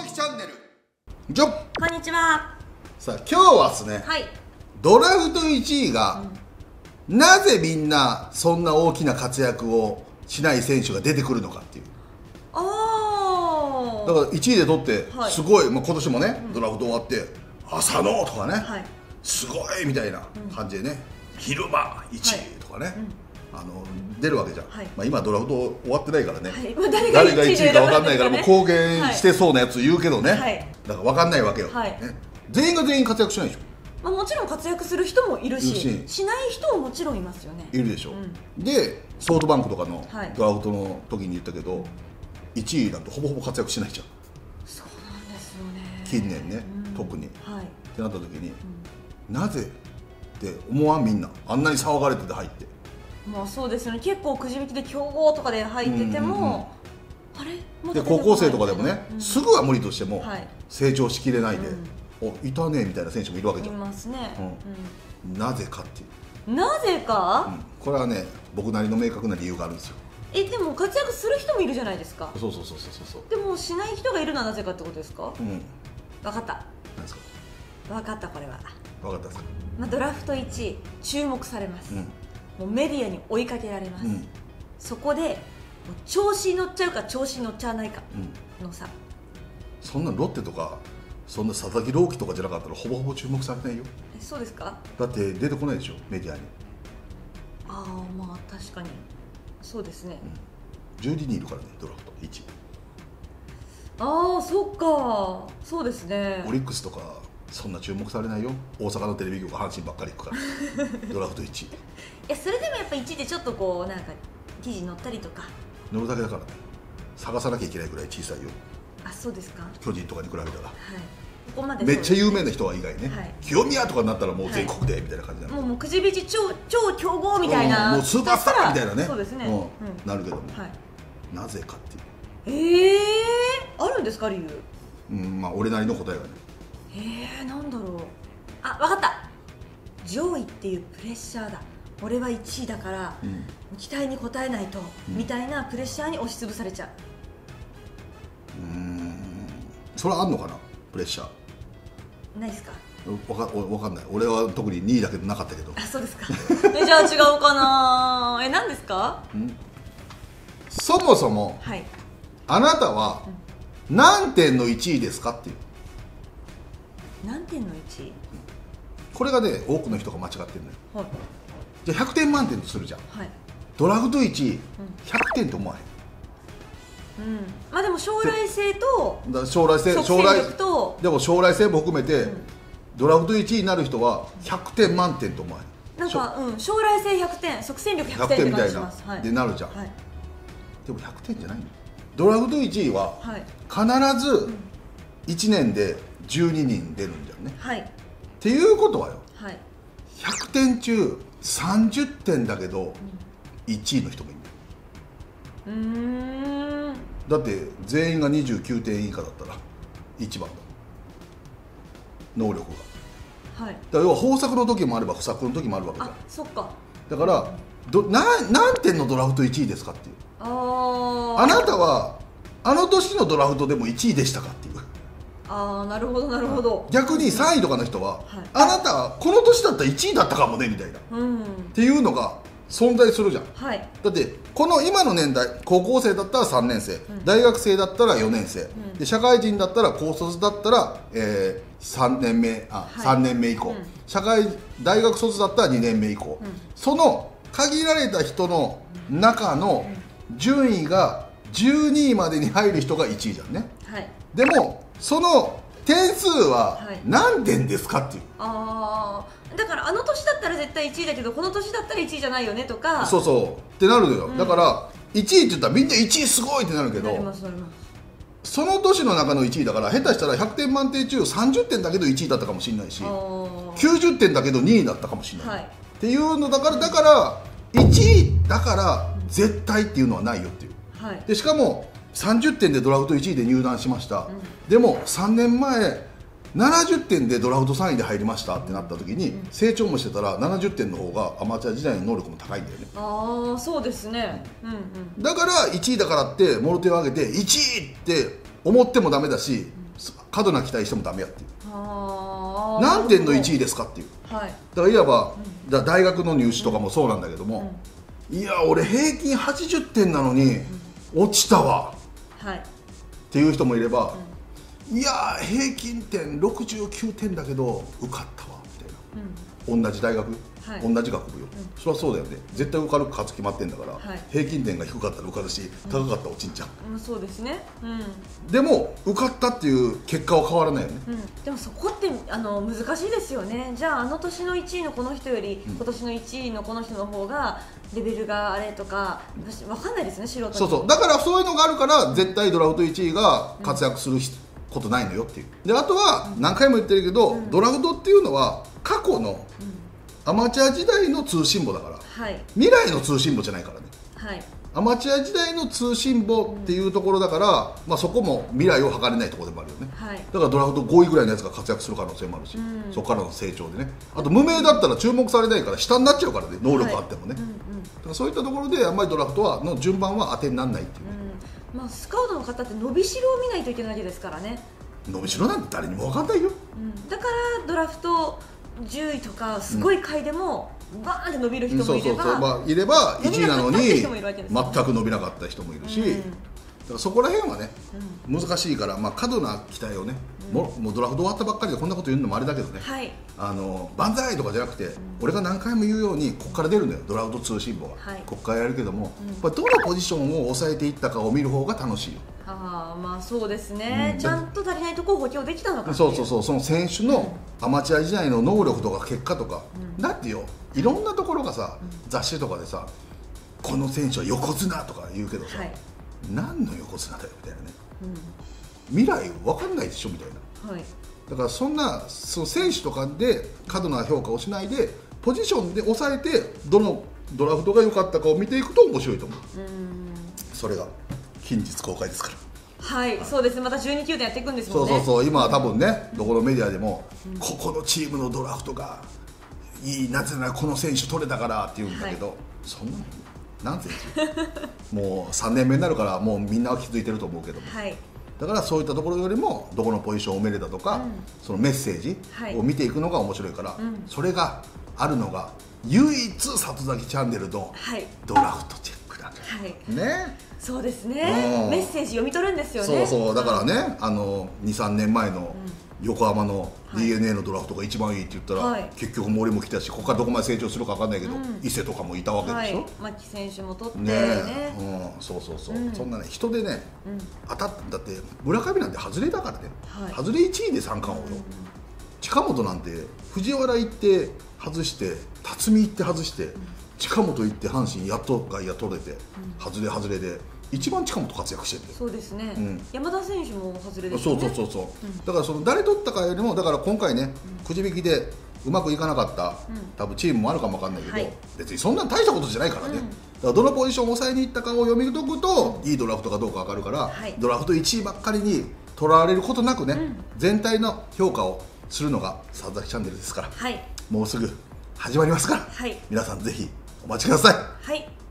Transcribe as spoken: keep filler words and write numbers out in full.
きチャンネルじゃん。 こんにちは。 さあ今日はですね、 はい。 ドラフトいちいが、うん、なぜみんなそんな大きな活躍をしない選手が出てくるのかっていう。 ああ。 だからいちいで取ってすごい、 はい、 まあ、今年もね、うん、ドラフト終わって浅野とかね、はい、すごいみたいな感じでね、うん、昼間いちいとかね、はい、あの出るわけじゃん、はい、まあ今ドラフト終わってないからね、はい、誰がいちいか分かんないから、もう公言してそうなやつ言うけどね、はい、だから分かんないわけよ、はい、ね、全員が全員活躍しないでしょ。まあ、 もちろん活躍する人もいるし、しない人ももちろんいますよね。 いるでしょ、うん、でソフトバンクとかのドラフトの時に言ったけど、はい、いちいだとほぼほぼ活躍しないじゃん。 そうなんですよね、 近年ね、うん、特に、 はい、 ってなった時に、うん、なぜって思わん。みんなあんなに騒がれてて入って、 まあそうですよね。結構くじ引きで強豪とかで入ってても、あれもで高校生とかでもね、うん、すぐは無理としても、はい、成長しきれないで、うん、おいたねみたいな選手もいるわけじゃん。 いますね、 うん、なぜかっていう。 なぜか、 うん、これはね僕なりの明確な理由があるんですよ。 えでも活躍する人もいるじゃないですか。 そうそうそうそうそう。 でもしない人がいるのはなぜかってことですか。うん、分かった。 何ですか。 分かった。これは分かったですか。 まあ、ドラフトいちい注目されます、うん、もうメディアに追いかけられます、うん、そこでもう調子に乗っちゃうか調子に乗っちゃわないかの差、うん、 そんなロッテとかそんな佐々木朗希とかじゃなかったらほぼほぼ注目されないよ。 えそうですか。 だって出てこないでしょメディアに。 ああまあ確かにそうですね、 うん、じゅうににんいるからねドラフトいちい。 ああそっかそうですね。 オリックスとかそんな注目されないよ。大阪のテレビ局阪神ばっかり行くからドラフトいちい。いやそれでもやっぱいちいでちょっとこうなんか記事に載ったりとか乗るだけだからね。探さなきゃいけないぐらい小さいよ。 あそうですか。 巨人とかに比べたら、はい、 ここまでめっちゃ有名な人は以外ね、はい、清宮とかになったらもう全国でみたいな感じなの、 はい、もうもうくじ引き超超強豪みたいな、 うん、もうスーパースターみたいなね。 そうですね、 うんうん、 なるけども、 はい、 なぜかっていう。 ええー、あるんですか理由。 うんまあ俺なりの答えはね。 えー、なんだろう。あ、分かった。上位っていうプレッシャーだ。俺はいちいだから、うん、期待に応えないと、うん、みたいなプレッシャーに押しつぶされちゃう。 うーんそれはあんのかなプレッシャー。 ないですか。 わかわかんない。俺は特ににいだけどなかったけど。 あ、そうですか。えじゃあ違うかな。え、何ですか。んそもそも、はい、あなたは何点のいちいですかっていう。 何点のいちい。 これがね多くの人が間違ってるのよ、はい、じゃあひゃくてん満点とするじゃん、はい、ドラフトいちい、うん、ひゃくてんと思わへん、 うん、まあでも将来性とだ将来性将来でも将来性も含めて、うん、ドラフトいちいになる人はひゃくてん満点と思わへん。 なんか、うん、将来性ひゃくてん即戦力ひゃくてんって感じします。 ひゃくてんみたいな、はい、でなるじゃん、はい、でもひゃくてんじゃないの。ドラフトいちいは、はい、必ずいちねんでじゅうににん出るんじゃんね、はい、っていうことはよ、はい、ひゃくてん中さんじゅってんだけど、うん、いちいの人もいるんだよ。うーんだって全員がにじゅうきゅうてん以下だったらいちばんだ能力が、はい、だから要は豊作の時もあれば不作の時もあるわけじゃん。 あ、そっか。だからどな何点のドラフトいちいですかっていう。ああなたはあの年のドラフトでもいちいでしたかっていう。 ああなるほどなるほど。 逆にさんいとかの人は、はい、あなたはこの年だったらいちいだったかもねみたいな、うん、っていうのが存在するじゃん、はい、だってこの今の年代高校生だったらさんねん生、うん、大学生だったらよねん生、うん、で社会人だったら高卒だったら、えー、さんねんめあ、はい、さんねんめ以降、うん、社会大学卒だったらにねんめ以降、うん、その限られた人の中の順位がじゅうにいまでに入る人がいちいじゃんね、はい、でもその点数は何点ですかっていう、 はい、あだからあの年だったら絶対いちいだけどこの年だったらいちいじゃないよねとか。 そうそうってなるのよ、うん、だからいちいって言ったらみんないちいすごいってなるけど、なりますなります。その年の中のいちいだから下手したらひゃくてん満点中さんじゅってんだけどいちいだったかもしれないしきゅうじゅってんだけどにいだったかもしれない、はい、っていうのだからだからいちいだから絶対っていうのはないよっていう、はい、でしかもさんじゅってんでドラフトいちいで入団しました、うん、でもさんねんまえななじゅってんでドラフトさんいで入りましたってなった時に、うん、成長もしてたらななじゅってんの方がアマチュア時代の能力も高いんだよね。 ああそうですね、うんうん、 だからいちいだからってもろ手を挙げていちいって思ってもダメだし過度な期待してもダメやっていう。何点のいちいですかっていう、はい、だからいわば、うん、大学の入試とかもそうなんだけども、うん、いや俺平均はちじゅってんなのに、うん、落ちたわ、はい、っていう人もいれば、うん、いや平均点ろくじゅうきゅうてんだけど受かったわみたいな、うん、同じ大学、はい、同じ学部よ、うん、そりゃそうだよね、絶対受かる数決まってんだから、はい、平均点が低かったら受かるし、高かったら落ちんじゃん、 うん、そうですね、うん、 でも受かったっていう結果は変わらないよね、 うん、でもそこってあの難しいですよね。じゃああの年のいちいのこの人より、うん、今年のいちいのこの人の方がレベルがあれとか分かんないですね、素人に。 そうそう、だからそういうのがあるから絶対ドラフトいちいが活躍することないのよっていう。であとは何回も言ってるけど、うん、ドラフトっていうのは過去のアマチュア時代の通信簿だから、はい、未来の通信簿じゃないからね、はい、アマチュア時代の通信簿っていうところだから、うん、まあ、そこも未来を測れないところでもあるよね、はい、だからドラフトごいぐらいのやつが活躍する可能性もあるし、うん、そこからの成長でね。あと無名だったら注目されないから下になっちゃうからね、能力あってもね、はい、うんうん、だからそういったところであんまりドラフトはの順番は当てにならないっていう、ね、 うん、まあ、スカウトの方って伸びしろを見ないといけないわけですからね。 伸びしろなんて誰にも分かんないよ、 うん、だからドラフトじゅういとかすごい回でも、うん、バーンって伸びる人もいれば、そうそうそう、まあ、 いればいちいなのに全く伸びなかった人もいるし、うん、だからそこら辺はね、うん、難しいから、まあ、過度な期待をね、うん、もうもうドラフト終わったばっかりでこんなこと言うのもあれだけどね、はい、あの万歳とかじゃなくて、うん、俺が何回も言うようにここから出るんだよ、ドラフト通信簿は、はい、ここからやるけども、うん、やっぱどのポジションを抑えていったかを見る方が楽しいよ。 あ、まあそうですね、うん、ちゃんと足りないところを補強できたのか、 そうそうそう、その選手のアマチュア時代の能力とか結果とか、うん、だってよ、いろんなところがさ、うん、雑誌とかでさ、この選手は横綱とか言うけどさ、はい、何の横綱だよみたいなね、うん、未来分かんないでしょみたいな、はい、だからそんなその選手とかで過度な評価をしないでポジションで抑えてどのドラフトが良かったかを見ていくと面白いと思う。うん、それが近日公開ですから。 はい、はい、そうですね、またじゅうにきゅうでんやっていくんですもんね。 そうそうそう、今は多分ね、うん、どこのメディアでも、うん、ここのチームのドラフトがいい、なぜならこの選手取れたからって言うんだけど、はい、そんなのナンセンスもうさんねんめになるからもうみんなは気づいてると思うけども、はい、だからそういったところよりもどこのポジションを埋めれたとか、うん、そのメッセージを見ていくのが面白いから、はい、それがあるのが唯一里崎チャンネルのドラフトチェックなんだ、はい、ね。 そうですね、メッセージ読み取るんですよね。 そうそう、だからね、あのにさんねんまえの横浜の ディーエヌエー のドラフトが一番いいって言ったら、はい、結局森も来たし、ここからどこまで成長するか分かんないけど、うん、伊勢とかもいたわけでしょ、はい、 牧選手も取ってね、ね、 うん、そうそうそう、うん、そんなね人でね、うん、当たったって村上なんて外れだからね、はい、外れいちいで三冠王よ、うん、近本なんて藤原行って外して辰巳行って外して、うん、近本行って阪神やっと外野取れて、うん、外れ外れで一番近本活躍してる。 そうですね、うん、山田選手も外れですね。 そうそうそうそう、うん、だからその誰取ったかよりも、だから今回ね、うん、くじ引きでうまくいかなかった、うん、多分チームもあるかもわかんないけど、はい、別にそんな大したことじゃないからね、うん、だからどのポジションを抑えにいったかを読み解くと、うん、いいドラフトかどうか分かるから、はい、ドラフトいちいばっかりにとらわれることなくね、うん、全体の評価をするのが里崎チャンネルですから、はい、もうすぐ始まりますから、はい、皆さんぜひお待ちください。 はい。